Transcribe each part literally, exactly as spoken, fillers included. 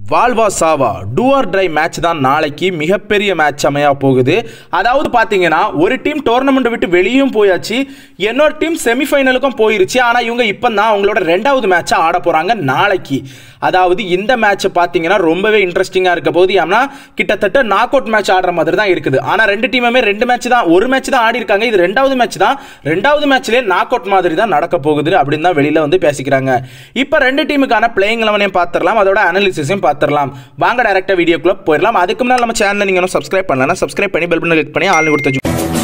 வால்வா சாவா two R try match தான் நாளைக்கு மிகப்பெரிய மேட்ச் அமையா போகுது. அதாவது பார்த்தீங்கன்னா ஒரு டீம் டோர்னமெண்ட் விட்டு வெளியும் போயாச்சு, இன்னொரு டீம் செமிஃபைனலுக்கும் போயிருச்சு. ஆனால் இவங்க இப்போ தான் அவங்களோட ரெண்டாவது மேட்சை ஆட போகிறாங்க நாளைக்கு. அதாவது இந்த மேட்ச் பார்த்தீங்கன்னா ரொம்பவே இன்ட்ரெஸ்டிங்காக இருக்க போகுது. ஏன்னா கிட்டத்தட்ட நாக் அவுட் மேட்ச் ஆடுற மாதிரி தான் இருக்குது. ஆனால் ரெண்டு டீமுமே ரெண்டு மேட்ச் தான் ஒரு மேட்ச் தான் ஆடி இருக்காங்க. இது ரெண்டாவது மேட்ச் தான். ரெண்டாவது மேட்ச்லேயே நாக் அவுட் மாதிரி தான் நடக்க போகுது அப்படின்னு தான் வெளியில் வந்து பேசிக்கிறாங்க. இப்போ ரெண்டு டீமுக்கான பிளேயிங் லெவனையும் பார்த்துடலாம், அதோட அனாலிசிஸையும் பார்த்துடலாம். வாங்க டைரக்டா வீடியோக்குள்ள போயிடலாம். அதுக்கு முன்னாடி நம்ம சேனலை நீங்க இன்னும் சப்ஸ்கிரைப் பண்ணலனா சப்ஸ்கிரைப் பண்ணி பெல் பட்டனை கிளிக் பண்ணி ஆல் கொடுத்து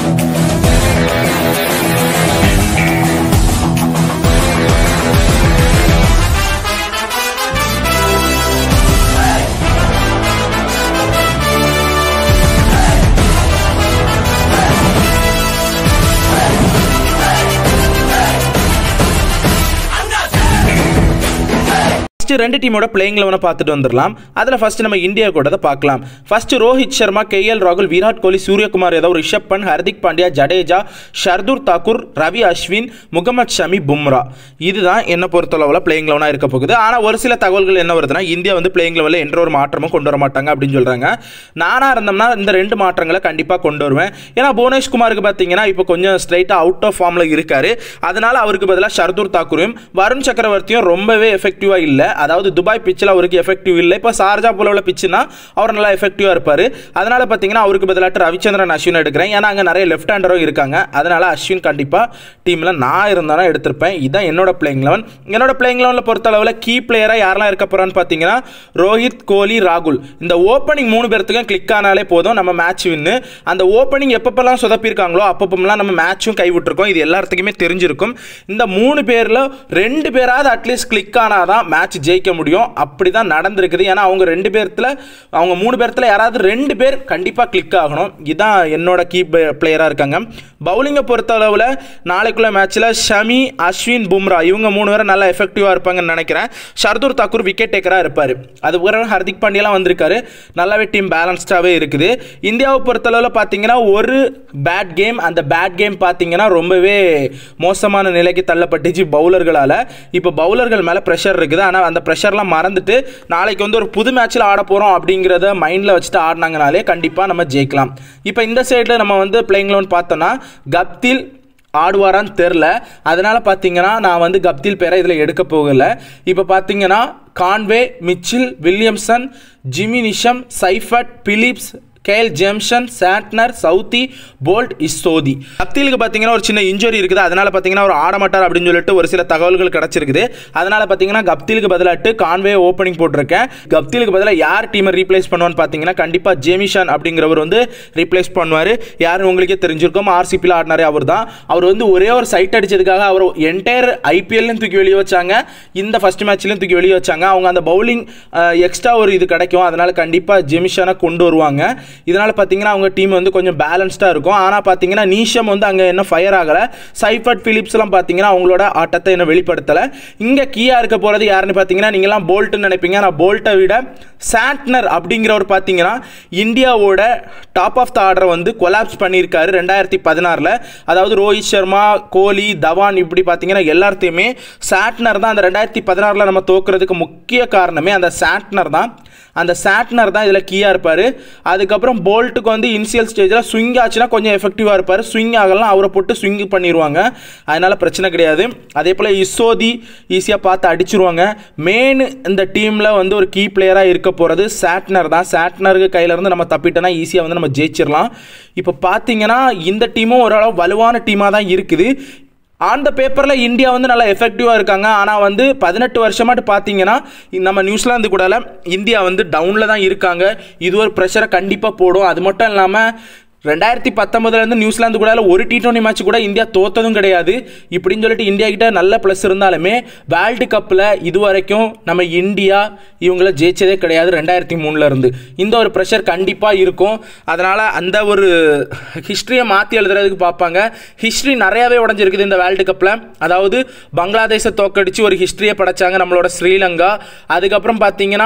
ரெண்டு டீமோட பிளேயிங் லெவனை பார்த்துட்டு வந்துடலாம். அதில் ஃபர்ஸ்ட் நம்ம இந்தியா கூட பார்க்கலாம். First Rohit Sharma, K L ராகுல், விராட் கோலி, சூரியகுமார் யாதவ், ரிஷப் பண்ட், ஹர்திக் பாண்டியா, ஜடேஜா, ஷர்துல் தாக்கூர், ரவி அஸ்வின், முகமது ஷமி, பும்ரா. இதுதான் என்ன பொறுத்தளவில் பிளேயிங் லெவனாக இருக்க போகுது. ஆனால் ஒரு சில தகவல்கள் என்ன வருதுன்னா, இந்தியா வந்து பிளேயிங் லெவலில் என்ற ஒரு மாற்றமும் கொண்டு வர மாட்டாங்க அப்படின்னு சொல்கிறாங்க. நானாக இருந்தோம்னா இந்த ரெண்டு மாற்றங்களை கண்டிப்பாக கொண்டு வருவேன். ஏன்னா புவனேஷ்குமாருக்கு பார்த்தீங்கன்னா இப்போ கொஞ்சம் ஸ்ட்ரைட்டாக அவுட் ஆஃப் ஃபார்மில் இருக்காரு. அதனால அவருக்கு பதிலாக ஷர்துல் தாக்கூரையும் வருண் சக்கரவர்த்தியும் ரொம்பவே எஃபெக்டிவாக இல்லை. அதாவது துபாய் பிச்சில் அவருக்கு எஃபெக்டிவ் இல்லை. இப்போ சார்ஜா போல உள்ள பிச்சுனா அவர் நல்லா எஃபெக்டிவாக இருப்பார். அதனால பார்த்தீங்கன்னா அவருக்கு பதிலாக ரவிச்சந்திரன் அஸ்வின் எடுக்கிறேன். ஏன்னா அங்கே நிறைய லெஃப்ட் ஹேண்டரும் இருக்காங்க. அதனால அஸ்வின் கண்டிப்பாக டீமில் நான் இருந்தாலும் எடுத்திருப்பேன். இதுதான் என்னோட பிளேயிங் லெவன். என்னோட பிளேயிங் லெவனில் பொறுத்தளவில் கீ பிளேயராக யாரெல்லாம் இருக்க போகிறான்னு பார்த்தீங்கன்னா ரோஹித், கோலி, ராகுல். இந்த ஓப்பனிங் மூணு பேர்த்துக்கும் கிளிக் ஆனாலே போதும் நம்ம மேட்ச் வின்னு. அந்த ஓப்பனிங் எப்பப்பெல்லாம் சொதப்பிருக்காங்களோ அப்பப்பெல்லாம் நம்ம மேட்சும் கைவிட்டுருக்கோம். இது எல்லாத்துக்குமே தெரிஞ்சிருக்கும். இந்த மூணு பேரில் ரெண்டு பேராவது அட்லீஸ்ட் கிளிக் ஆனாதான் மேட்ச் ஜெயிக்க முடியும். அப்படி தான் நடந்திருக்குது. ஏன்னா அவங்க ரெண்டு பேர்த்துல அவங்க மூணு பேர்த்துல யாராவது ரெண்டு பேர் கண்டிப்பாக கிளிக் ஆகணும். இதுதான் என்னோட கீ பிளேயராக இருக்காங்க. பவுலிங்கை பொறுத்த அளவில் நாளைக்குள்ள மேட்ச்சில் ஷமி, அஸ்வின், பும்ரா இவங்க மூணு பேரும் நல்லா எஃபெக்டிவாக இருப்பாங்கன்னு நினைக்கிறேன். ஷர்துல் தாக்கூர் விக்கெட் டேக்கராக இருப்பார். அது பிறகு ஹர்திக் பாண்டியெல்லாம் வந்திருக்காரு. நல்லாவே டீம் பேலன்ஸ்டாகவே இருக்குது. இந்தியாவை பொறுத்தளவில் பார்த்தீங்கன்னா ஒரு பேட் கேம், அந்த பேட் கேம் பார்த்தீங்கன்னா ரொம்பவே மோசமான நிலைக்கு தள்ளப்பட்டுச்சு பவுலர்களால். இப்போ பவுலர்கள் மேலே ப்ரெஷர் இருக்குது. ஆனால் அந்த ப்ரெஷர்லாம் மறந்துட்டு நாளைக்கு வந்து ஒரு புது மேட்ச்சில் ஆட போகிறோம் அப்படிங்கிறத மைண்டில் வச்சுட்டு ஆடினாங்கனாலே கண்டிப்பாக நம்ம ஜெயிக்கலாம். இப்போ இந்த சைடில் நம்ம வந்து பிளேயிங் லெவன் பார்த்தோன்னா கப்தில் ஆடுவாரான்னு தெரில. அதனால் பார்த்தீங்கன்னா நான் வந்து கப்தில் பேரை இதில் எடுக்க போகலை. இப்போ பார்த்தீங்கன்னா Conway, Mitchell, Williamson, Jimmy Neesham, Seifert, Phillips, Kyle Jamieson, Santner, Southee, Boult, Sodhi. கப்திலுக்கு பார்த்தீங்கன்னா ஒரு சின்ன இன்ஜுரி இருக்குது. அதனால் பார்த்தீங்கன்னா அவர் ஆட மாட்டார் அப்படின்னு சொல்லிட்டு ஒரு சில தகவல்கள் கிடச்சிருக்குது. அதனால் பார்த்தீங்கன்னா கப்திலுக்கு பதிலாட்டு கான்வே ஓப்பனிங் போட்டிருக்கேன். கப்திலுக்கு பதிலாக யார் டீமை ரீப்ளேஸ் பண்ணுவான்னு பார்த்தீங்கன்னா கண்டிப்பாக ஜேமிஷன் அப்படிங்கிறவர் வந்து ரீப்ளேஸ் பண்ணுவார். யாருன்னு உங்களுக்கே தெரிஞ்சிருக்கும். ஆர்சிபியில் ஆடினாரே அவர் தான். அவர் வந்து ஒரே ஒரு சைட் அடிச்சதுக்காக அவர் என்டையர் ஐபிஎல்லையும் தூக்கி வெளியே வச்சாங்க, இந்த ஃபர்ஸ்ட் மேட்ச்லையும் தூக்கி வெளியே வச்சாங்க. அவங்க அந்த பவுலிங் எக்ஸ்ட்ரா ஒரு இது கிடைக்கும். அதனால் கண்டிப்பாக ஜேமிஷனை கொண்டு வருவாங்க. இதனால் பார்த்தீங்கன்னா அவங்க டீம் வந்து கொஞ்சம் பேலன்ஸ்டாக இருக்கும். ஆனால் பார்த்தீங்கன்னா நீஷம் வந்து அங்கே என்ன ஃபயர் ஆகலை. சைஃபட், பிலிப்ஸ்லாம் பார்த்தீங்கன்னா அவங்களோட ஆட்டத்தை என்ன வெளிப்படுத்தலை. இங்கே கீயாக இருக்க போகிறது யாருன்னு பார்த்தீங்கன்னா நீங்களாம் போல்ட்டுன்னு நினைப்பீங்க. ஆனால் போல்ட்டை விட சாட்னர் அப்படிங்கிறவர் பார்த்தீங்கன்னா இந்தியாவோட டாப் ஆஃப் த ஆர்டரை வந்து கொலாப்ஸ் பண்ணியிருக்காரு ரெண்டாயிரத்தி பதினாறில். அதாவது ரோஹித் சர்மா, கோலி, தவான் இப்படி பார்த்தீங்கன்னா எல்லாத்தையுமே சாட்னர் தான் அந்த ரெண்டாயிரத்தி பதினாறில் நம்ம தோக்குறதுக்கு முக்கிய காரணமே அந்த சாட்னர் தான். அந்த சாட்னர் தான் இதில் கீயாக இருப்பார். அதுக்கப்புறம் போல்ட்டுக்கு வந்து இனிஷியல் ஸ்டேஜில் ஸ்விங் ஆச்சுன்னா கொஞ்சம் எஃபெக்டிவாக இருப்பார். ஸ்விங் ஆகலாம் அவரை போட்டு ஸ்விங் பண்ணிடுவாங்க. அதனால் பிரச்சனை கிடையாது. அதே போல் இஸ்ஸோதி ஈஸியாக பார்த்து அடிச்சிருவாங்க. மெயின் இந்த டீமில் வந்து ஒரு கீ பிளேயராக இருக்க போகிறது சாட்னர் தான். சாட்னருக்கு கையிலேருந்து நம்ம தப்பிட்டோன்னா ஈஸியாக வந்து நம்ம ஜெயிச்சிடலாம். இப்போ பார்த்தீங்கன்னா இந்த டீமும் ஓரளவு வலுவான டீமாக தான் இருக்குது. ஆன் த பேப்பரில் இந்தியா வந்து நல்லா எஃபெக்டிவாக இருக்காங்க. ஆனால் வந்து பதினெட்டு வருஷமாட்டு பார்த்தீங்கன்னா நம்ம நியூசிலாந்து கூட இந்தியா வந்து டவுனில் தான் இருக்காங்க. இது ஒரு ப்ரெஷரை கண்டிப்பாக போடும். அது மட்டும் இல்லாமல் ரெண்டாயிரத்தி பத்தொன்பதுலேருந்து நியூசிலாந்து கூட ஒரு டி டுவெண்ட்டி மேட்ச் கூட இந்தியா தோத்ததும் கிடையாது. இப்படின்னு சொல்லிட்டு இந்தியா கிட்ட நல்ல ப்ளஸ் இருந்தாலுமே வேர்ல்டு கப்பில் இது வரைக்கும் நம்ம இந்தியா இவங்கள ஜெயிச்சதே கிடையாது ரெண்டாயிரத்தி மூணுலேருந்து. இந்த ஒரு ப்ரெஷர் கண்டிப்பாக இருக்கும். அதனால் அந்த ஒரு ஹிஸ்ட்ரியை மாற்றி எழுதுறதுக்கு பார்ப்பாங்க. ஹிஸ்ட்ரி நிறையாவே உடஞ்சிருக்குது இந்த வேர்ல்டு கப்பில். அதாவது பங்களாதேஷை தோக்கடிச்சு ஒரு ஹிஸ்ட்ரியை படைச்சாங்க நம்மளோட ஸ்ரீலங்கா. அதுக்கப்புறம் பார்த்தீங்கன்னா வெஸ்ட்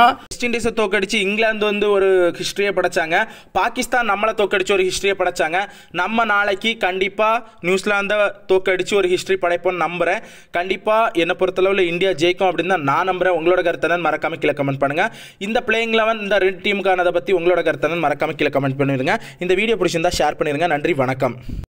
வெஸ்ட் இண்டீஸை தோக்கடிச்சு இங்கிலாந்து வந்து ஒரு ஹிஸ்ட்ரியை படைச்சாங்க. பாகிஸ்தான் நம்மளை தோக்கடிச்சு ஒரு ஹிஸ்ட்ரியை படைச்சாங்க. நம்ம நாளைக்கு கண்டிப்பாக நியூசிலாந்தை தோக்கடிச்சு ஒரு ஹிஸ்ட்ரி படைப்போம்னு நம்புகிறேன். கண்டிப்பாக என்னை பொறுத்தளவில் இந்தியா ஜெயிக்கும் அப்படின்னு தான் நான் நம்புகிறேன். உங்களோட கருத்தை மறக்காம கீழே கமெண்ட் பண்ணுங்கள். இந்த பிளேயிங் லெவன் இந்த ரெண்டு டீமுக்கானதை பற்றி உங்களோட கருத்தை மறக்காம கீழே கமெண்ட் பண்ணிடுங்க. இந்த வீடியோ பிடிச்சிருந்தா ஷேர் பண்ணிடுங்க. நன்றி, வணக்கம்.